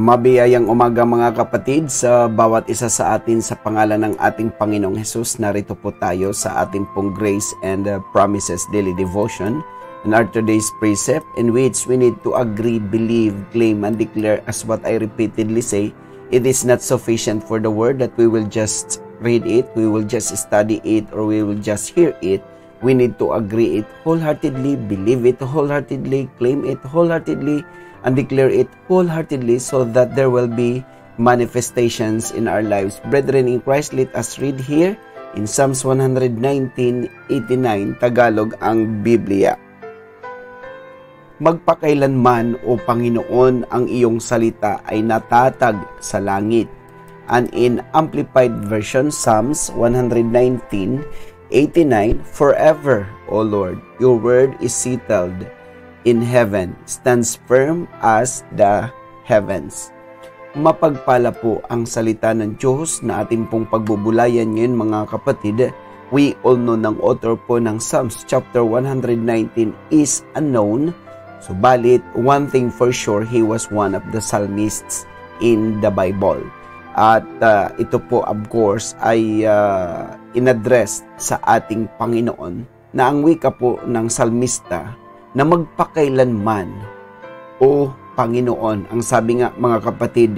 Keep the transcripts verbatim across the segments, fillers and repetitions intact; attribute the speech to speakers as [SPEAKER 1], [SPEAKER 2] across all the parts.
[SPEAKER 1] Mabiyayang umaga mga kapatid sa bawat isa sa atin sa pangalan ng ating Panginoong Hesus. Narito po tayo sa ating pong Grace and uh, Promises Daily Devotion and our today's precept in which we need to agree, believe, claim, and declare as what I repeatedly say. It is not sufficient for the word that we will just read it, we will just study it, or we will just hear it. We need to agree it wholeheartedly, believe it wholeheartedly, claim it wholeheartedly, and declare it wholeheartedly so that there will be manifestations in our lives. Brethren in Christ, let us read here in Psalms one nineteen eighty-nine, Tagalog ang Biblia. Magpakailanman, O Panginoon, ang iyong salita ay natatag sa langit. And in Amplified Version, Psalms one nineteen eighty-nine, Forever, O Lord, your word is settled in heaven, stands firm as the heavens. Mapagpala po ang salita ng Diyos na ating pong pagbubulayan ngayon mga kapatid. We all know ng author po ng Psalms chapter one nineteen is unknown. Subalit, one thing for sure, he was one of the psalmists in the Bible. At uh, ito po of course ay uh, inaddress sa ating Panginoon na ang wika po ng salmista na magpakailanman, O Panginoon, ang sabi nga mga kapatid,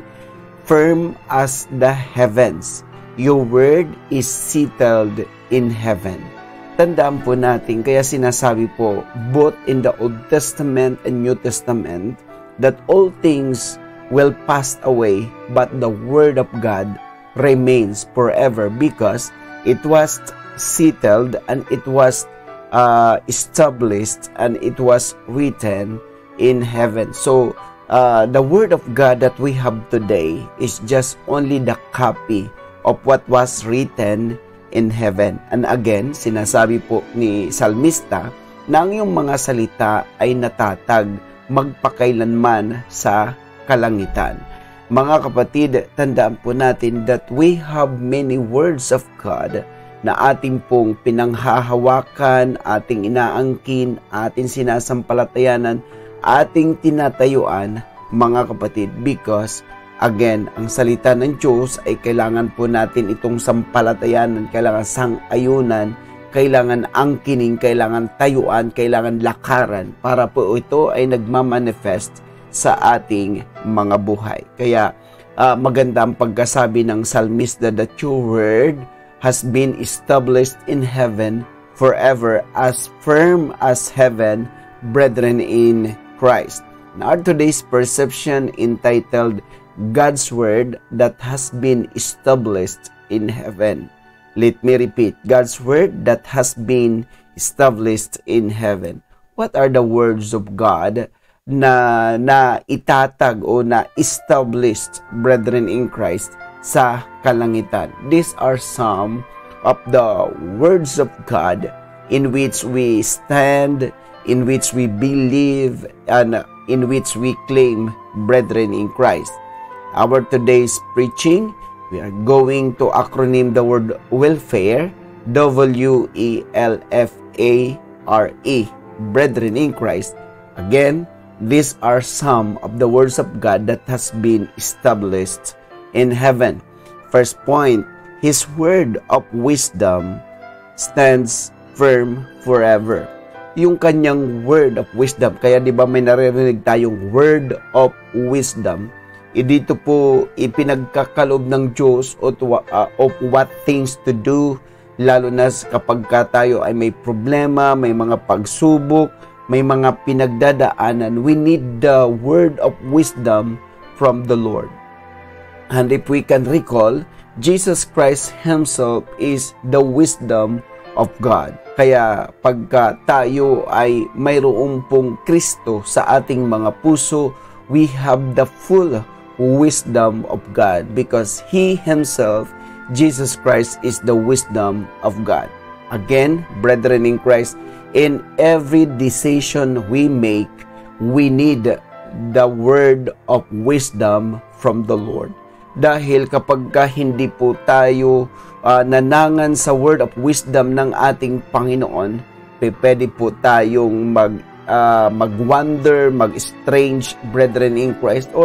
[SPEAKER 1] firm as the heavens, your word is settled in heaven. Tandaan po natin, kaya sinasabi po, both in the Old Testament and New Testament, that all things will pass away, but the word of God remains forever because it was settled and it was Uh, established and it was written in heaven. So uh, the word of God that we have today is just only the copy of what was written in heaven. And again, sinasabi po ni Salmista na ang iyong mga salita ay natatag magpakailanman sa kalangitan. Mga kapatid, tandaan po natin that we have many words of God na ating pong pinanghahawakan, ating inaangkin, ating sinasampalatayanan, ating tinatayuan, mga kapatid, because, again, ang salita ng Diyos ay kailangan po natin itong sampalatayanan, kailangan sang-ayunan, kailangan angkinin, kailangan tayuan, kailangan lakaran, para po ito ay nagmamanifest sa ating mga buhay. Kaya, uh, maganda ang pagkasabi ng salmista that your word has been established in heaven forever, as firm as heaven, brethren in Christ. Now, our today's perception entitled God's Word that has been established in heaven. Let me repeat, God's Word that has been established in heaven. What are the words of God na, na itatag o na established, brethren in Christ, sa kalangitan? These are some of the words of God in which we stand, in which we believe, and in which we claim, brethren in Christ. Our today's preaching, we are going to acronym the word welfare, W E L F A R E, brethren in Christ. Again, these are some of the words of God that has been established in heaven. First point, His word of wisdom stands firm forever. Yung kanyang word of wisdom, kaya di ba may naririnig tayong word of wisdom, e dito po ipinagkakalob ng Diyos of, uh, of what things to do, lalo na kapag ka tayo ay may problema, may mga pagsubok, may mga pinagdadaanan. We need the word of wisdom from the Lord. And if we can recall, Jesus Christ Himself is the wisdom of God. Kaya pagka tayo ay mayroong pong Kristo sa ating mga puso, we have the full wisdom of God because He Himself, Jesus Christ, is the wisdom of God. Again, brethren in Christ, in every decision we make, we need the word of wisdom from the Lord. Dahil kapag ka hindi po tayo uh, nanangan sa word of wisdom ng ating Panginoon, pwede po tayong mag, uh, mag-wander, mag-strange, brethren in Christ, or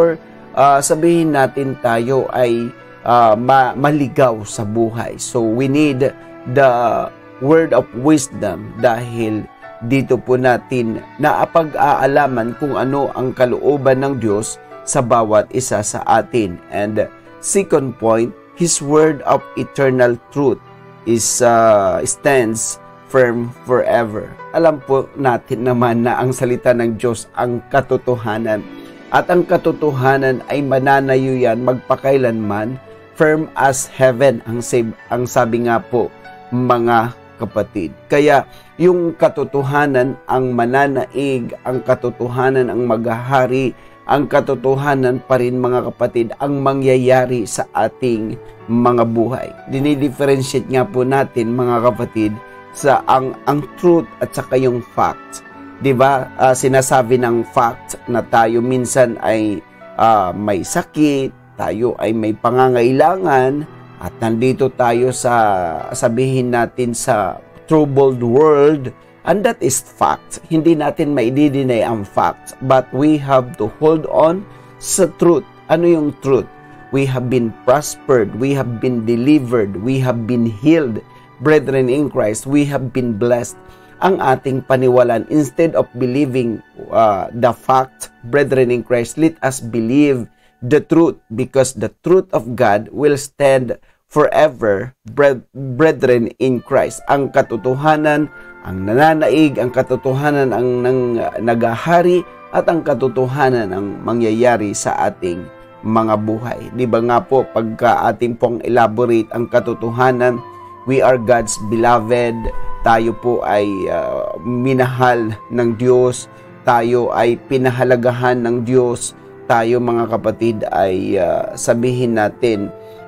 [SPEAKER 1] uh, sabihin natin tayo ay uh, ma- maligaw sa buhay. So we need the word of wisdom dahil dito po natin naapag-aalaman kung ano ang kalooban ng Diyos sa bawat isa sa atin. And second point, His word of eternal truth is uh, stands firm forever. Alam po natin naman na ang salita ng Diyos ang katotohanan. At ang katotohanan ay mananayo yan magpakailanman, firm as heaven, ang, sab- ang sabi nga po, mga kapatid. Kaya yung katotohanan ang mananaig, ang katotohanan ang maghahari, ang katotohanan pa rin mga kapatid ang mangyayari sa ating mga buhay. Dinidifferentiate nga po natin mga kapatid sa ang ang truth at saka yung fact. 'Di ba? Uh, sinasabi ng fact na tayo minsan ay uh, may sakit, tayo ay may pangangailangan at nandito tayo sa sabihin natin sa troubled world. And that is fact. Hindi natin maididinay ang fact. But we have to hold on sa truth. Ano yung truth? We have been prospered. We have been delivered. We have been healed. Brethren in Christ, we have been blessed. Ang ating paniwalaan, instead of believing uh, the fact, brethren in Christ, let us believe the truth, because the truth of God will stand forever, brethren in Christ. Ang katotohanan ang nananaig, ang katotohanan ang nang, nagahari, at ang katotohanan ang mangyayari sa ating mga buhay. Di ba nga po, pagka ating pong elaborate ang katotohanan, we are God's beloved, tayo po ay uh, minahal ng Diyos, tayo ay pinahalagahan ng Diyos, tayo mga kapatid ay uh, sabihin natin,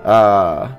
[SPEAKER 1] uh,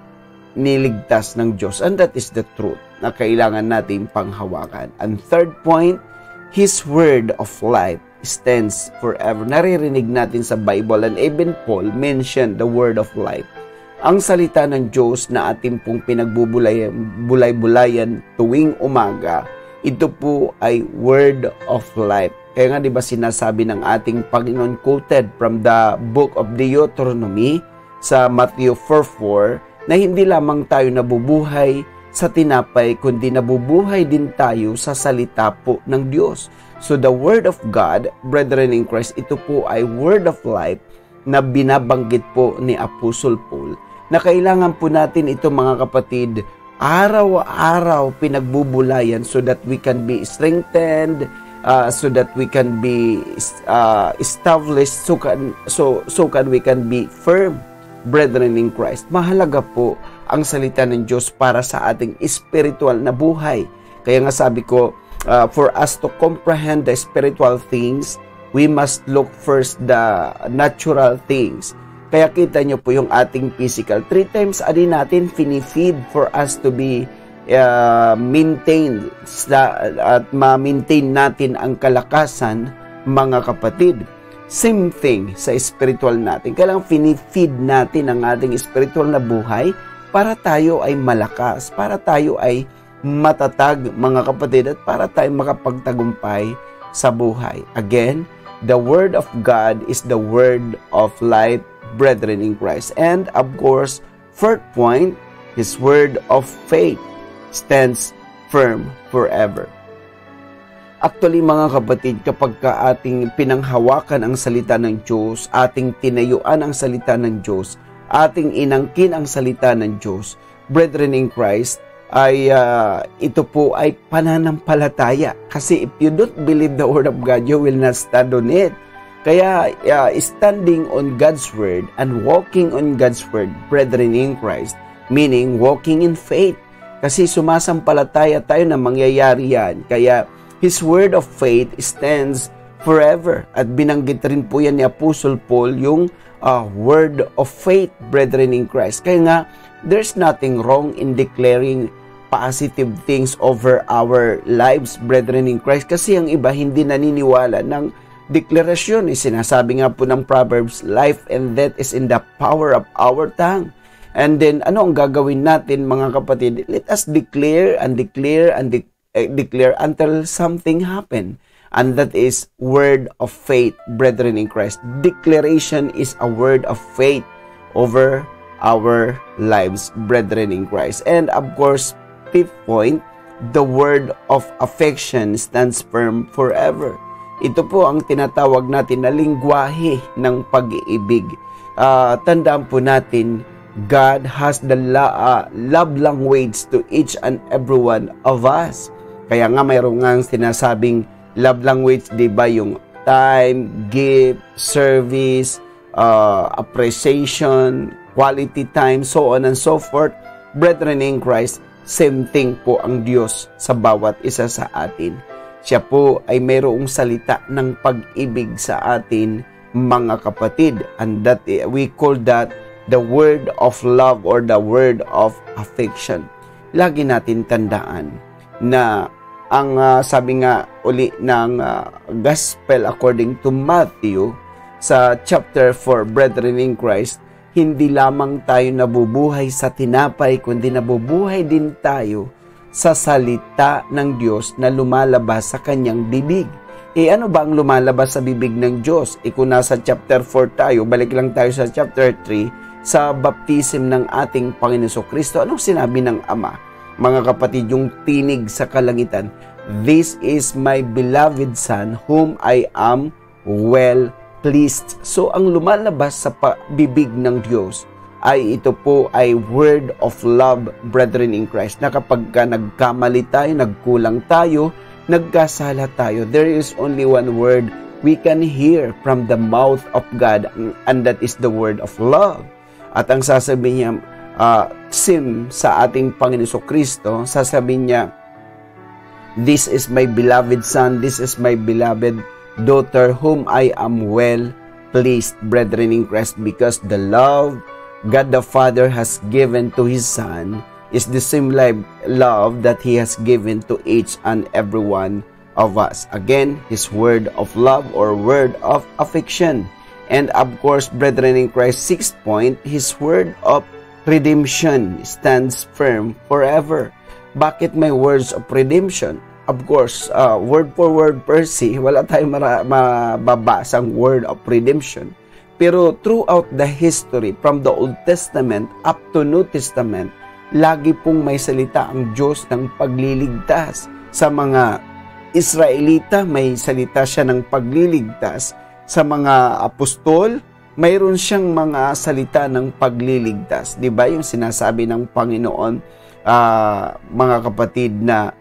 [SPEAKER 1] niligtas ng Diyos. And that is the truth na kailangan natin panghawakan. And third point, His word of life stands forever. Naririnig natin sa Bible, and even Paul mentioned the word of life. Ang salita ng Diyos na ating pong pinagbubulay-bulayan tuwing umaga, ito po ay word of life. Kaya nga, di ba sinasabi ng ating Panginoon, quoted from the book of Deuteronomy sa Matthew four four, na hindi lamang tayo nabubuhay sa tinapay, kundi nabubuhay din tayo sa salita po ng Diyos. So the word of God, brethren in Christ, ito po ay word of life na binabanggit po ni Apostle Paul, na kailangan po natin ito mga kapatid, araw-araw pinagbubulayan so that we can be strengthened, uh, so that we can be uh, established, so can, so, so can we can be firm, brethren in Christ. Mahalaga po ang salita ng Diyos para sa ating spiritual na buhay. Kaya nga sabi ko, uh, for us to comprehend the spiritual things, we must look first the natural things. Kaya kita nyo po yung ating physical. Three times a day natin finifeed for us to be uh, maintained at ma-maintain natin ang kalakasan, mga kapatid. Same thing sa spiritual natin. Kailangan finifeed natin ang ating spiritual na buhay para tayo ay malakas, para tayo ay matatag, mga kapatid, at para tayo makapagtagumpay sa buhay. Again, the word of God is the word of life, brethren in Christ. And of course, fourth point, His word of faith stands firm forever. Actually, mga kapatid, kapag ka ating pinanghawakan ang salita ng Diyos, ating tinayuan ang salita ng Diyos, ating inangkin ang salita ng Diyos, brethren in Christ, ay uh, ito po ay pananampalataya. Kasi if you don't believe the word of God, you will not stand on it. Kaya uh, standing on God's word and walking on God's word, brethren in Christ, meaning walking in faith. Kasi sumasampalataya tayo na mangyayari yan. Kaya His word of faith stands forever. At binanggit rin po yan ni Apostle Paul yung uh, word of faith, brethren in Christ. Kaya nga, there's nothing wrong in declaring positive things over our lives, brethren in Christ. Kasi ang iba hindi naniniwala ng deklarasyon. Eh, sinasabi nga po ng Proverbs, life and death is in the power of our tongue. And then, ano ang gagawin natin, mga kapatid? Let us declare and declare and de- eh, declare until something happen. And that is word of faith, brethren in Christ. Declaration is a word of faith over our lives, brethren in Christ. And of course, fifth point, the word of affection stands firm forever. Ito po ang tinatawag natin na lingwahe ng pag-iibig. Uh, tandaan po natin, God has the la- uh, love language to each and every one of us. Kaya nga mayroong nga sinasabing love language, di ba? Yung time, gift, service, uh, appreciation, quality time, so on and so forth. Brethren in Christ, same thing po ang Diyos sa bawat isa sa atin. Siya po ay mayroong salita ng pag-ibig sa atin, mga kapatid. And that we call that the word of love or the word of affection. Lagi natin tandaan na ang uh, sabi nga uli ng uh, Gospel according to Matthew sa chapter four, brethren in Christ, hindi lamang tayo nabubuhay sa tinapay, kundi nabubuhay din tayo sa salita ng Diyos na lumalabas sa kanyang bibig. E ano ba ang lumalabas sa bibig ng Diyos? E kung nasa chapter four tayo, balik lang tayo sa chapter three, sa baptism ng ating Panginoon Kristo. Anong sinabi ng Ama? Mga kapatid, yung tinig sa kalangitan, "This is my beloved Son, whom I am well pleased." So, ang lumalabas sa bibig ng Diyos ay ito po ay word of love, brethren in Christ, na kapag ka nagkamali tayo, nagkulang tayo, nagkasala tayo, there is only one word we can hear from the mouth of God, and that is the word of love. At ang sasabihin niya, uh, sim sa ating Panginoon Kristo, sasabihin niya, "This is my beloved Son, this is my beloved daughter, whom I am well pleased," brethren in Christ, because the love God the Father has given to His Son is the same love that He has given to each and every one of us. Again, His word of love or word of affection. And of course, brethren in Christ, sixth point, His word of redemption stands firm forever. Bakit may words of redemption? Of course, uh, word for word per se, wala tayong mara- mababasang word of redemption. Pero throughout the history, from the Old Testament up to New Testament, lagi pong may salita ang Diyos ng pagliligtas. Sa mga Israelita, may salita siya ng pagliligtas. Sa mga apostol, mayroon siyang mga salita ng pagliligtas. Di ba yung sinasabi ng Panginoon, uh, mga kapatid, na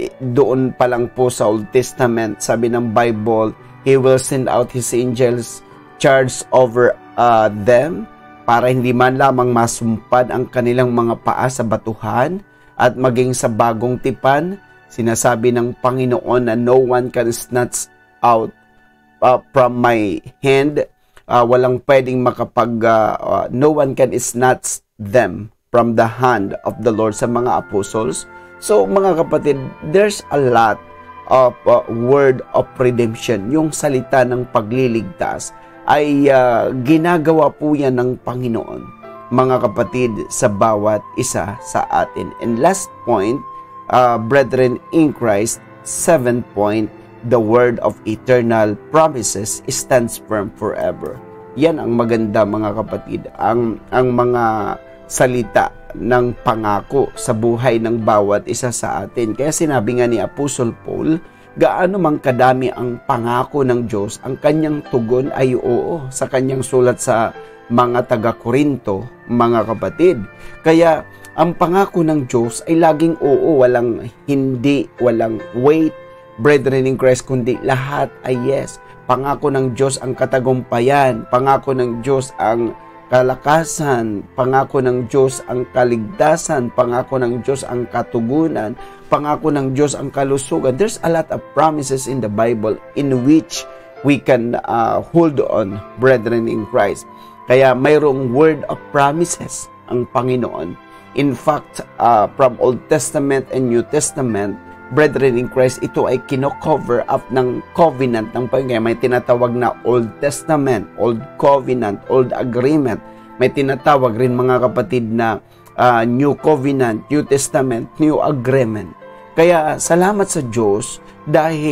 [SPEAKER 1] doon pa lang po sa Old Testament, sabi ng Bible, He will send out His angels charge over uh, them para hindi man lamang masumpad ang kanilang mga paa sa batuhan at maging sa bagong tipan. Sinasabi ng Panginoon na no one can snatch out uh, from my hand. Uh, walang pwedeng makapag, uh, uh, no one can snatch them from the hand of the Lord sa mga apostles. So mga kapatid, there's a lot of uh, word of redemption. Yung salita ng pagliligtas ay uh, ginagawa po yan ng Panginoon, mga kapatid, sa bawat isa sa atin. And last point, uh, brethren in Christ, seventh point, the word of eternal promises stands firm forever. Yan ang maganda, mga kapatid, ang, ang mga salita ng pangako sa buhay ng bawat isa sa atin. Kaya sinabi nga ni Apostle Paul, gaano mang kadami ang pangako ng Diyos, ang kanyang tugon ay oo, sa kanyang sulat sa mga taga-Korinto, mga kapatid. Kaya ang pangako ng Diyos ay laging oo, walang hindi, walang wait, brethren in Christ, kundi lahat ay yes. Pangako ng Diyos ang katagumpayan, pangako ng Diyos ang kalakasan, pangako ng Diyos ang kaligtasan, pangako ng Diyos ang katugunan, pangako ng Diyos ang kalusugan. There's a lot of promises in the Bible in which we can uh, hold on, brethren in Christ. Kaya mayroong word of promises ang Panginoon. In fact, uh, from Old Testament and New Testament, brethren in Christ, ito ay kino-cover up ng covenant ng Panginoon. May tinatawag na Old Testament, Old Covenant, Old Agreement. May tinatawag rin, mga kapatid, na uh, New Covenant, New Testament, New Agreement. Kaya salamat sa Diyos dahil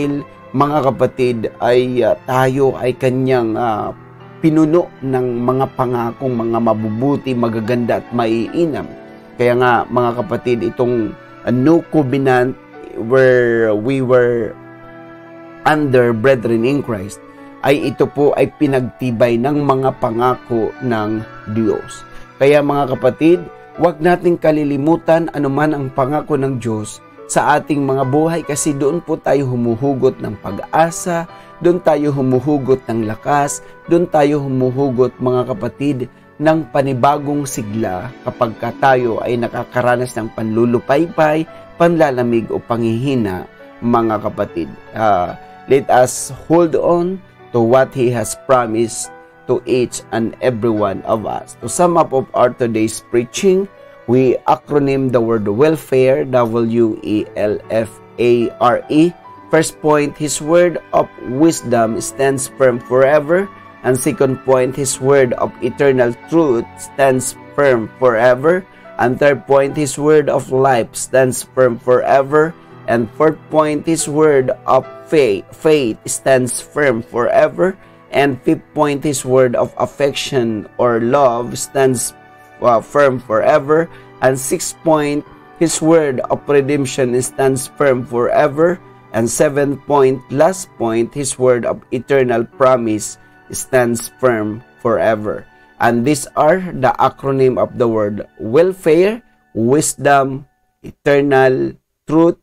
[SPEAKER 1] mga kapatid, ay uh, tayo ay kanyang uh, pinuno ng mga pangakong mga mabubuti, magaganda at maiinam. Kaya nga mga kapatid, itong uh, new covenant where we were under brethren in Christ, ay ito po ay pinagtibay ng mga pangako ng Diyos. Kaya mga kapatid, huwag nating kalilimutan anuman ang pangako ng Diyos sa ating mga buhay, kasi doon po tayo humuhugot ng pag-asa, doon tayo humuhugot ng lakas, doon tayo humuhugot mga kapatid ng panibagong sigla kapag ka tayo ay nakakaranas ng panlulupaypay, panlalamig o panghihina mga kapatid. Uh, let us hold on to what He has promised to each and every one of us. To sum up of our today's preaching, we acronym the word welfare, W E L F A R E. First point, His word of wisdom stands firm forever. And second point, His word of eternal truth stands firm forever. And third point, His word of life stands firm forever. And fourth point, His word of faith, faith stands firm forever. And fifth point, His word of affection or love stands uh, firm forever. And sixth point, His word of redemption stands firm forever. And seventh point, last point, His word of eternal promise stands firm forever. And these are the acronym of the word welfare, wisdom, eternal truth,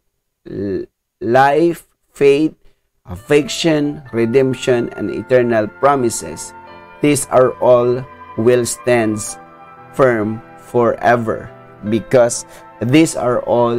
[SPEAKER 1] life, faith, affection, redemption, and eternal promises. These are all will stands firm forever, because these are all,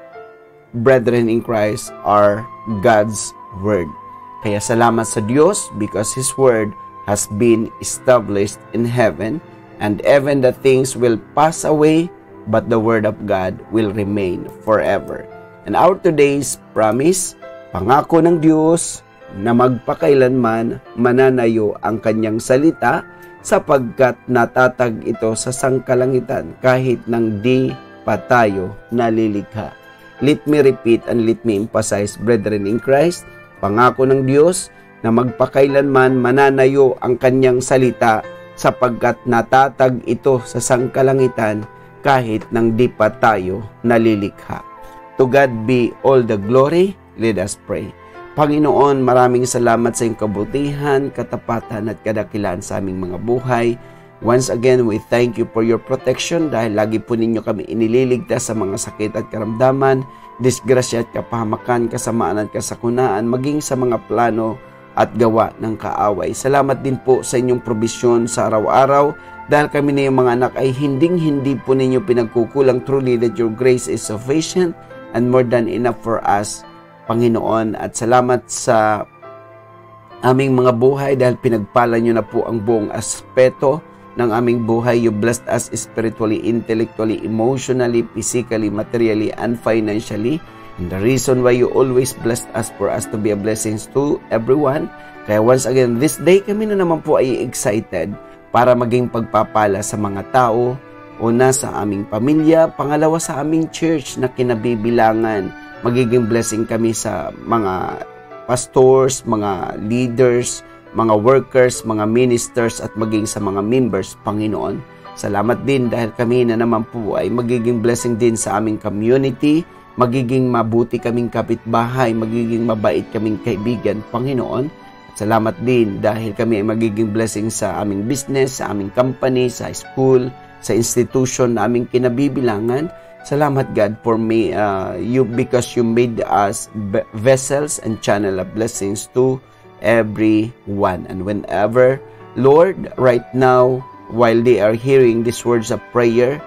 [SPEAKER 1] brethren in Christ, are God's word. Kaya salamat sa Diyos, because His word has been established in heaven, and even the things will pass away, but the word of God will remain forever. And our today's promise, pangako ng Diyos na magpakailanman mananayo ang kanyang salita, sapagkat natatag ito sa sangkalangitan kahit nang di pa tayo nalilikha. Let me repeat and let me emphasize, brethren in Christ, pangako ng Diyos na magpakailanman mananayo ang kanyang salita, sapagkat natatag ito sa sangkalangitan kahit nang di pa tayo nalilikha. To God be all the glory. Let us pray. Panginoon, maraming salamat sa iyong kabutihan, katapatan at kadakilaan sa aming mga buhay. Once again, we thank you for your protection, dahil lagi po ninyo kami inililigtas sa mga sakit at karamdaman, disgrasya at kapahamakan, kasamaan at kasakunaan, maging sa mga plano at gawa ng kaaway. Salamat din po sa inyong probisyon sa araw-araw, dahil kami na yung mga anak ay hinding-hindi po ninyo pinagkukulang. Truly that your grace is sufficient and more than enough for us, Panginoon. At salamat sa aming mga buhay, dahil pinagpala nyo na po ang buong aspeto ng aming buhay. You blessed us spiritually, intellectually, emotionally, physically, materially, and financially. And the reason why you always blessed us for us to be a blessing to everyone. Kaya once again, this day kami na naman po ay excited para maging pagpapala sa mga tao. Una, sa aming pamilya. Pangalawa, sa aming church na kinabibilangan. Magiging blessing kami sa mga pastors, mga leaders, mga workers, mga ministers, at maging sa mga members, Panginoon. Salamat din dahil kami na naman po ay magiging blessing din sa aming community, magiging mabuti kaming kapitbahay, magiging mabait kaming kaibigan, Panginoon. At salamat din dahil kami ay magiging blessing sa aming business, sa aming company, sa school, sa institution na aming kinabibilangan. Salamat, God, for me, uh, you, because you made us vessels and channel of blessings to everyone. And whenever, Lord, right now, while they are hearing these words of prayer,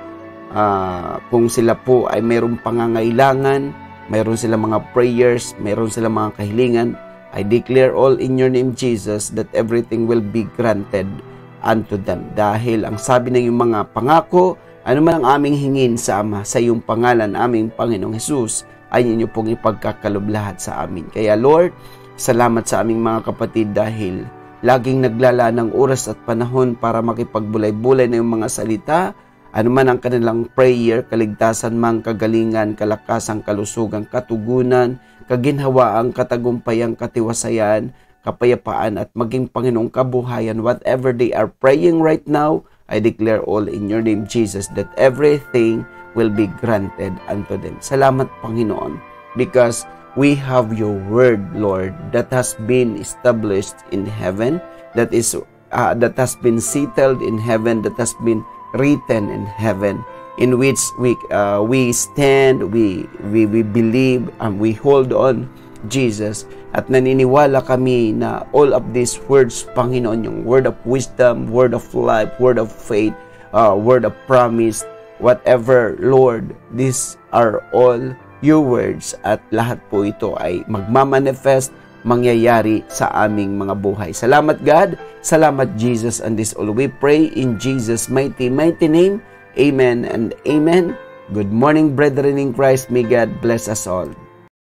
[SPEAKER 1] uh, kung sila po ay mayroong pangangailangan, mayroon sila mga prayers, mayroon sila mga kahilingan, I declare all in your name, Jesus, that everything will be granted unto them. Dahil ang sabi ng iyong mga pangako, ano man ang aming hingin sa Ama, sa iyong pangalan, aming Panginoong Hesus, ay inyo pong ipagkakalob lahat sa amin. Kaya Lord, salamat sa aming mga kapatid dahil laging naglala ng oras at panahon para makipagbulay-bulay na yung mga salita, ano man ang kanilang prayer, kaligtasan mang, kagalingan, kalakasan, kalusugan, katugunan, kaginhawaang, katagumpayang, katiwasayan, kapayapaan, at maging Panginoong kabuhayan, whatever they are praying right now, I declare all in your name, Jesus, that everything will be granted unto them. Salamat, Panginoon, because we have your word, Lord, that has been established in heaven, that is uh, that has been settled in heaven, that has been written in heaven, in which we uh, we stand, we we we believe, and we hold on, Jesus, at naniniwala kami na all of these words, Panginoon, yung word of wisdom, word of life, word of faith, uh, word of promise, whatever, Lord, these are all your words, at lahat po ito ay magmamanifest, mangyayari sa aming mga buhay. Salamat, God. Salamat, Jesus. And this all we pray in Jesus' mighty, mighty name. Amen and amen. Good morning, brethren in Christ. May God bless us all.